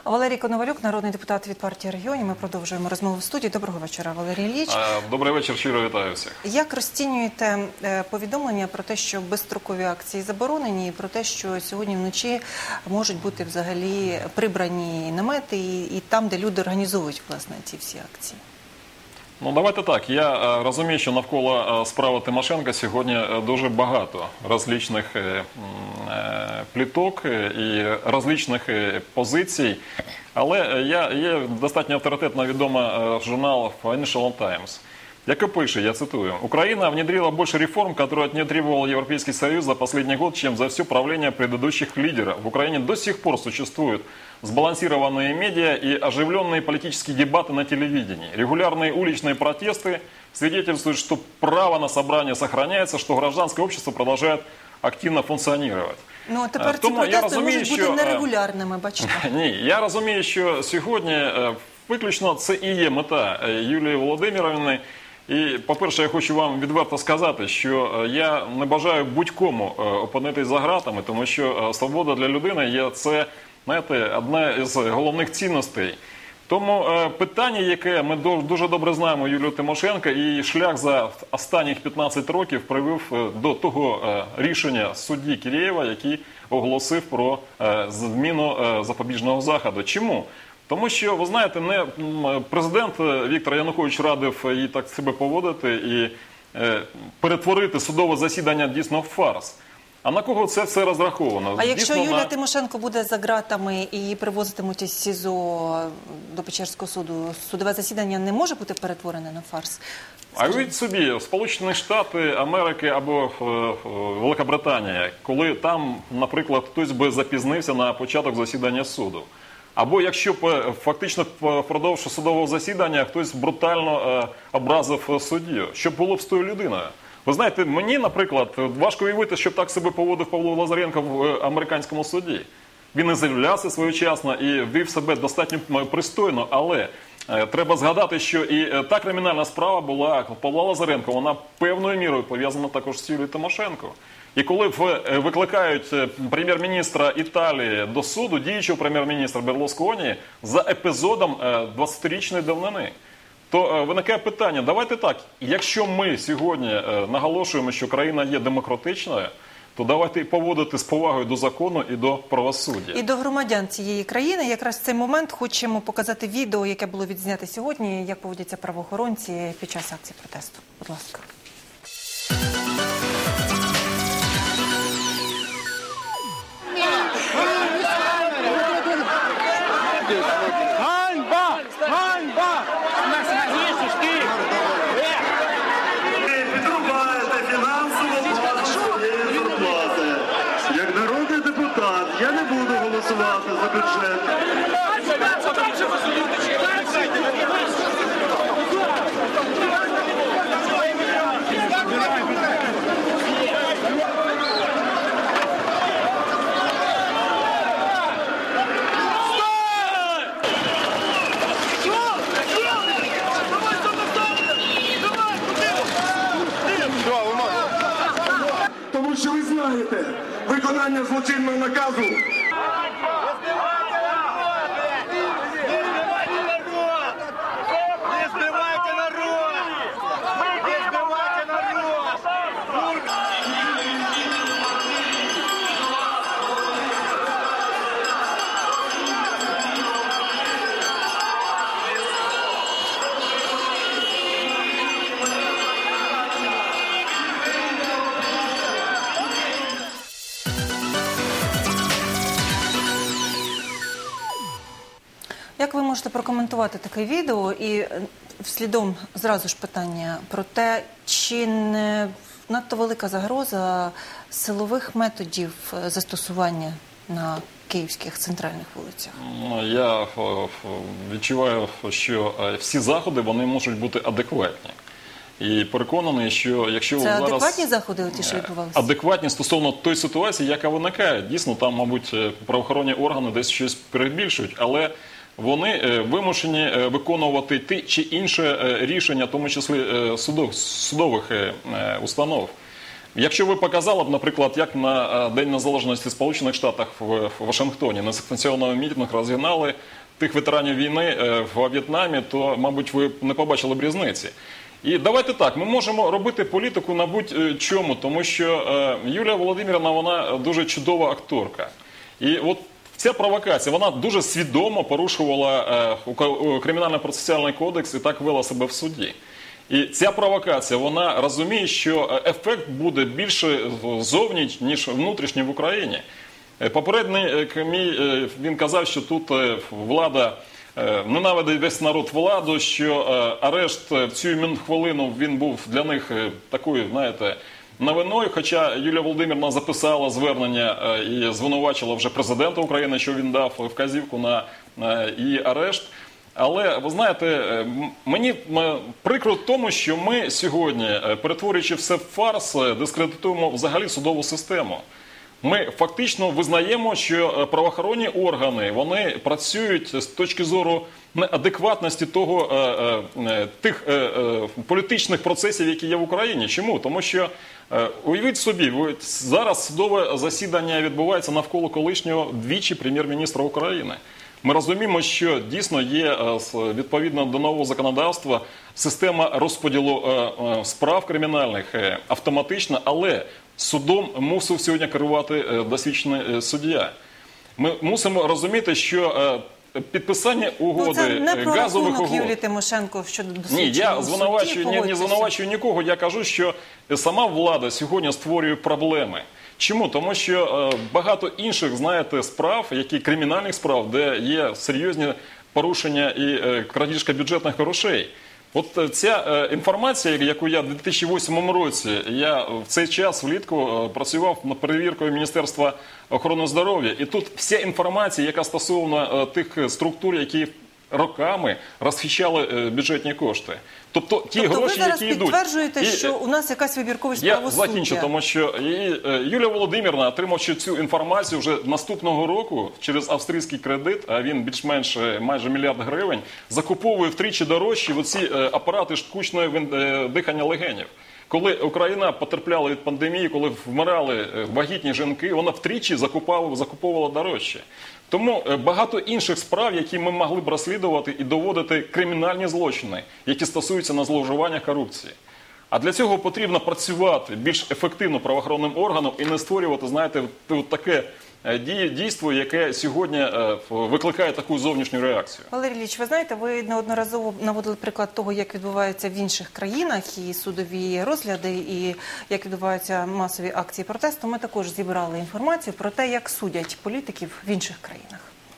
Валерій Коновалюк, народний депутат від партії регіонів. Ми продовжуємо розмову в студії. Доброго вечора, Валерій Ілліч. Добрий вечір, щиро вітаю всіх. Як розцінюєте повідомлення про те, що безстрокові акції заборонені, і про те, що сьогодні вночі можуть бути взагалі прибрані намети і там, де люди організовують, власне, ці всі акції? Ну, давайте так. Я розумію, що навколо справи Тимошенко сьогодні дуже багато розличних пліток і розличних позицій. Але є достатньо авторитетно відома журнал Financial Times, який пише, я цитую: «Украина внедрила больше реформ, которые от нее требовал Европейский Союз за последний год, чем за все правление предыдущих лидеров. В Украине до сих пор существуют сбалансированные медиа и оживленные политические дебаты на телевидении. Регулярные уличные протесты свидетельствуют, что право на собрание сохраняется, что гражданское общество продолжает активно функціонувати». Ну, тепер ці протести можуть бути нерегулярними, бачите? Ні, я розумію, що сьогодні виключно це і є мета Юлії Володимирівни. І, по-перше, я хочу вам відверто сказати, що я не бажаю будь-кому опинитись за ґратами, тому що свобода для людини є це, знаєте, одна із головних цінностей. Тому питання, яке ми дуже добре знаємо Юлію Тимошенко, і шлях за останніх 15 років привів до того рішення судді Кірєєва, який оголосив про зміну запобіжного заходу. Чому? Тому що, ви знаєте, не президент Віктор Янукович радив їй так себе поводити і перетворити судове засідання дійсно в фарс. А на кого це все розраховано? А якщо Юлія Тимошенко буде за ґратами і її привозитимуть із СІЗО до Печерського суду, судове засідання не може бути перетворене на фарс? А уявіть собі, Сполучені Штати Америки або Великобританія, коли там, наприклад, хтось би запізнився на початок засідання суду. Або якщо б фактично впродовж судового засідання хтось брутально образив суддю, що було б з тою людиною? Ви знаєте, мені, наприклад, важко уявити, щоб так себе поводив Павло Лазаренко в американському суді. Він і заявлявся своєчасно, і вів себе достатньо пристойно, але треба згадати, що і та кримінальна справа була Павла Лазаренко, вона певною мірою пов'язана також з Юлією Тимошенко. І коли викликають прем'єр-міністра Італії до суду, діючого прем'єр-міністра Берлусконі, за епізодом 20-річної давнини, то виникає питання, давайте так, якщо ми сьогодні наголошуємо, що країна є демократичною, то давайте поводити з повагою до закону і до правосуддя. І до громадян цієї країни якраз в цей момент хочемо показати відео, яке було відзнято сьогодні, як поводяться правоохоронці під час акції протесту. Будь ласка. Ганьба! Ганьба! Підрубаєте фінансову базу своєї зарплати. Як народний депутат я не буду голосувати за бюджет. Тому що ви знаєте, виконання злочинного наказу. Як ви можете прокоментувати таке відео і слідом зразу ж питання про те, чи не надто велика загроза силових методів застосування на київських центральних вулицях? Я відчуваю, що всі заходи, вони можуть бути адекватні. І переконаний, що якщо це зараз... Це адекватні заходи, ті, що відбувалися? Адекватні стосовно тої ситуації, яка виникає. Дійсно, там, мабуть, правоохоронні органи десь щось перебільшують, але вони вимушені виконувати ті чи інше рішення, в тому числі судових установ. Якщо ви показали б, наприклад, як на День Незалежності Сполучених Штатів в Вашингтоні несанкціонований мітинг розігнали тих ветеранів війни в В'єтнамі, то, мабуть, ви не побачили б різниці. І давайте так, ми можемо робити політику на будь-чому, тому що Юлія Володимирівна, вона дуже чудова акторка. І от ця провокація, вона дуже свідомо порушувала Кримінально-процесуальний кодекс і так вела себе в суді. І ця провокація, вона розуміє, що ефект буде більше зовні, ніж внутрішній в Україні. Попередній мій, він казав, що тут влада ненавидить весь народ владу, що арешт в цю хвилину він був для них такою, знаєте, новиною, хоча Юлія Володимирівна записала звернення і звинувачила вже президента України, що він дав вказівку на її арешт. Але, ви знаєте, мені прикро в тому, що ми сьогодні, перетворюючи все в фарс, дискредитуємо взагалі судову систему. Ми фактично визнаємо, що правоохоронні органи, вони працюють з точки зору неадекватності тих політичних процесів, які є в Україні. Чому? Тому що, уявіть собі, зараз судове засідання відбувається навколо колишнього двічі прем'єр-міністра України. Ми розуміємо, що дійсно є, відповідно до нового законодавства, система розподілу справ кримінальних автоматична, але судом мусив сьогодні керувати досвідчений суддя. Ми мусимо розуміти, що підписання угоди, це не про газових рахунок угод... Юлії Тимошенко щодо досвідченого Ні, я судді, не звинувачую нікого, я кажу, що сама влада сьогодні створює проблеми. Чому? Тому що багато інших, знаєте, справ, кримінальних справ, де є серйозні порушення і крадіжка бюджетних грошей. От ця інформація, яку я в 2008 році, я в цей час влітку працював над перевіркою Міністерства охорони здоров'я, і тут вся інформація, яка стосовно тих структур, які роками розхищали бюджетні кошти. Тобто ті гроші, які йдуть... ви зараз підтверджуєте, що у нас якась вибірковість правосуддя? Я закінчу, тому що Юлія Володимирівна, отримавши цю інформацію вже наступного року через австрійський кредит, а він більш-менш майже мільярд гривень, закуповує втричі дорожчі оці апарати штучного дихання легенів. Коли Україна потерпляла від пандемії, коли вмирали вагітні жінки, вона втричі закуповувала дорожче. Тому багато інших справ, які ми могли б розслідувати і доводити кримінальні злочини, які стосуються на зловживання корупції. А для цього потрібно працювати більш ефективно правоохоронним органам і не створювати, знаєте, таке дійство, яке сьогодні викликає таку зовнішню реакцію. Валерій Ілліч, ви знаєте, ви неодноразово наводили приклад того, як відбувається в інших країнах і судові розгляди, і як відбуваються масові акції протесту. Ми також зібрали інформацію про те, як судять політиків в інших країнах.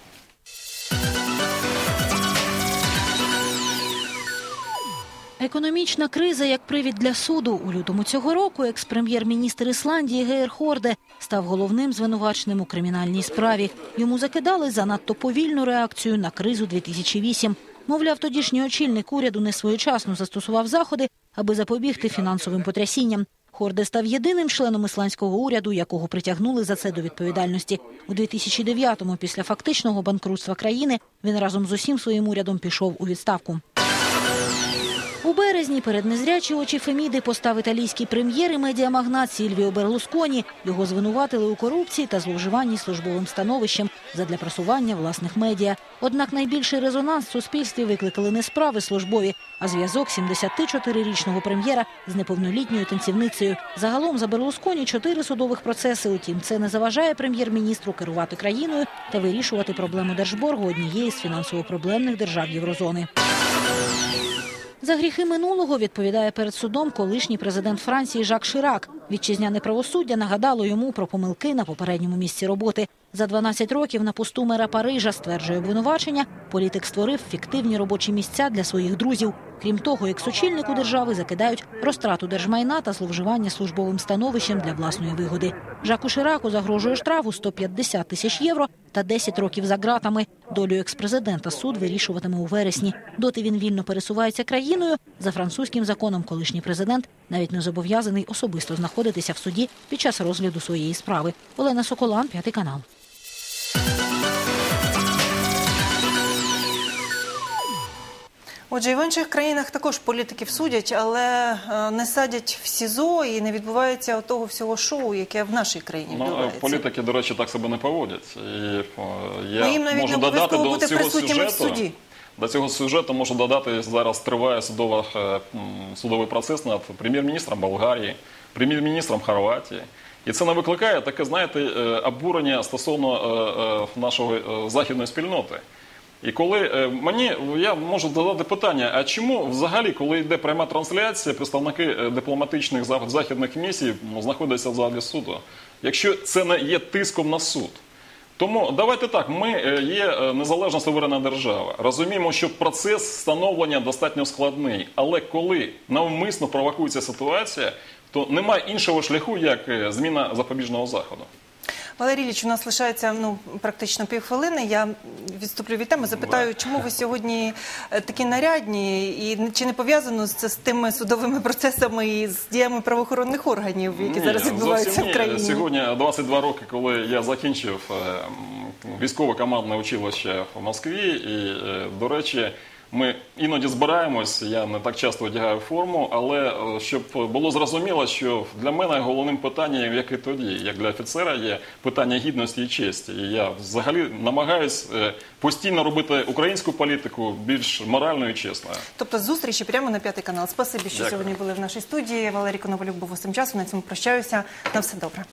Економічна криза як привід для суду. У лютому цього року екс-прем'єр-міністр Ісландії Геир Хорде став головним звинуваченим у кримінальній справі. Йому закидали занадто повільну реакцію на кризу 2008. Мовляв, тодішній очільник уряду несвоєчасно застосував заходи, аби запобігти фінансовим потрясінням. Хорде став єдиним членом ісландського уряду, якого притягнули за це до відповідальності. У 2009-му, після фактичного банкрутства країни, він разом з усім своїм урядом пішов у відставку. У березні перед незрячі очі Феміди постав італійський прем'єр і медіамагнат Сільвіо Берлусконі. Його звинуватили у корупції та зловживанні службовим становищем задля просування власних медіа. Однак найбільший резонанс в суспільстві викликали не справи службові, а зв'язок 74-річного прем'єра з неповнолітньою танцівницею. Загалом за Берлусконі 4 судових процеси. Утім, це не заважає прем'єр-міністру керувати країною та вирішувати проблему держборгу однієї з фінансово-проблемних держав Єврозони. За гріхи минулого відповідає перед судом колишній президент Франції Жак Ширак. Вітчизняне правосуддя нагадало йому про помилки на попередньому місці роботи. За 12 років на посту мера Парижа, стверджує обвинувачення, політик створив фіктивні робочі місця для своїх друзів. Крім того, екс-очільнику держави закидають розтрату держмайна та зловживання службовим становищем для власної вигоди. Жаку Шираку загрожує штраф у 150 тисяч євро та 10 років за ґратами. Долю екс-президента суд вирішуватиме у вересні. Доти він вільно пересувається країною. За французьким законом колишній президент навіть не зобов'язаний особисто знаходитися в суді під час розгляду своєї справи. Олена Соколан, 5 канал. Отже, і в інших країнах також політиків судять, але не садять в СІЗО і не відбувається того всього шоу, яке в нашій країні відбувається. Політики, до речі, так себе не поводять. І Ну, їм я навіть можу не додати обов'язково до бути цього присутніми в сюжету. суді. До цього сюжету можу додати, зараз триває судовий процес над прем'єр-міністром Болгарії, прем'єр-міністром Хорватії. І це не викликає таке, знаєте, обурення стосовно нашої західної спільноти. І коли я можу задати питання, а чому взагалі, коли йде пряма трансляція, представники дипломатичних західних місій знаходяться в залі суду, якщо це не є тиском на суд? Тому давайте так, ми є незалежна суверенна держава. Розуміємо, що процес встановлення достатньо складний. Але коли навмисно провокується ситуація, то немає іншого шляху, як зміна запобіжного заходу. Валерій Ілліч, у нас лишається практично півхвилини. Я відступлю від теми, запитаю, чому ви сьогодні такі нарядні і чи не пов'язано це з тими судовими процесами і з діями правоохоронних органів, які зараз відбуваються в країні? Сьогодні 22 роки, коли я закінчив військове командне училище в Москві, і, до речі, ми іноді збираємось, я не так часто одягаю форму, але щоб було зрозуміло, що для мене головним питанням, як і тоді, як для офіцера, є питання гідності і честі. І я взагалі намагаюсь постійно робити українську політику більш моральною і чесною. Тобто зустрічі прямо на 5 канал. Спасибі, що сьогодні були в нашій студії. Валерій Коновалюк був ось цим часом. На цьому прощаюся. На все добре.